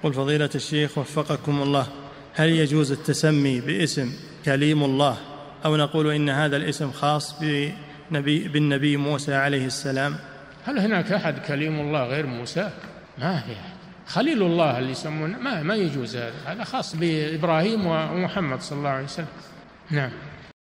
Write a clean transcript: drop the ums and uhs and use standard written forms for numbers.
يقول فضيلة الشيخ وفقكم الله، هل يجوز التسمي باسم كليم الله، أو نقول إن هذا الاسم خاص بالنبي موسى عليه السلام؟ هل هناك أحد كليم الله غير موسى؟ ما في أحد. خليل الله اللي يسمونه ما يجوز، هذا خاص بإبراهيم ومحمد صلى الله عليه وسلم. نعم.